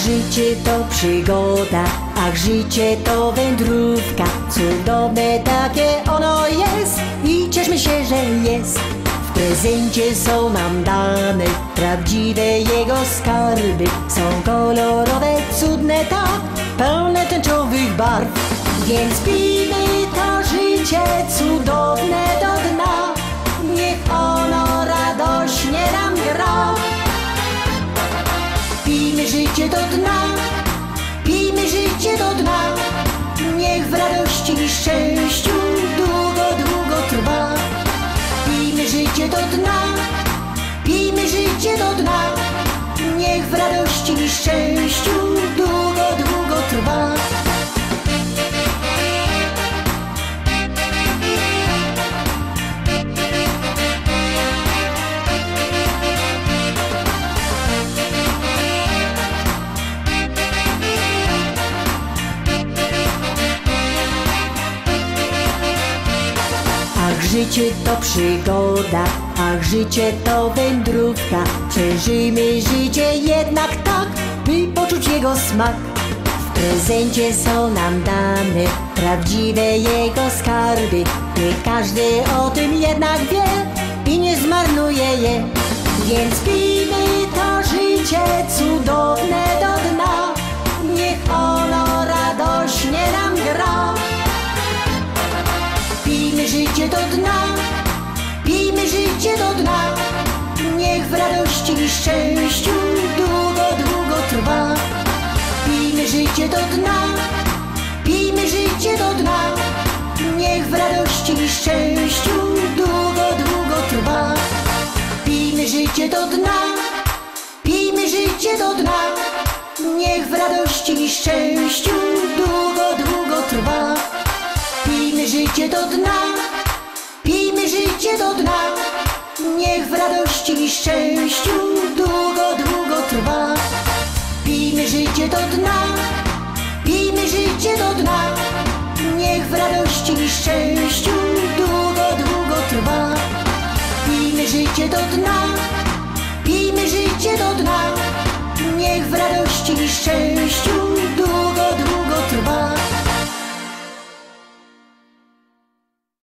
życie to przygoda, ach życie to wędrówka. Cudowne takie ono jest i cieszmy się, że jest. W prezencie są nam dane prawdziwe jego skarby. Są kolorowe, cudne tak, pełne tęczowych barw. Więc pijmy to życie cudowne do dna, niech ono radośnie nam gra. Pijmy życie do dna, pijmy życie do dna, niech w radości i szczęściu długo, długo trwa. Pijmy życie do dna, pijmy życie do dna, niech w radości i szczęściu długo, długo trwa. Ach życie to przygoda, ach życie to wędrówka. Przeżyjmy życie jednak tak, by poczuć jego smak. W prezencie są nam dane prawdziwe jego skarby. Nie każdy o tym jednak wie i nie zmarnuje je. Więc pijmy to życie cudowne do dna, niech ono radośnie nam gra. Pijmy życie do dna, pijmy życie do dna, niech w radości i szczęściu długo, długo trwa. Pijmy życie do dna, pijmy życie do dna, niech w radości i szczęściu długo, długo trwa. Pijmy życie do dna, pijmy życie do dna, niech w radości i szczęściu długo, długo trwa. Pijmy życie do dna, pijmy życie do dna, niech w radości i szczęściu długo, długo trwa. Pijmy życie do dna, pijmy życie do dna, niech w radości i szczęściu długo, długo trwa. Pijmy życie do dna, pijmy życie do dna, niech w radości i szczęściu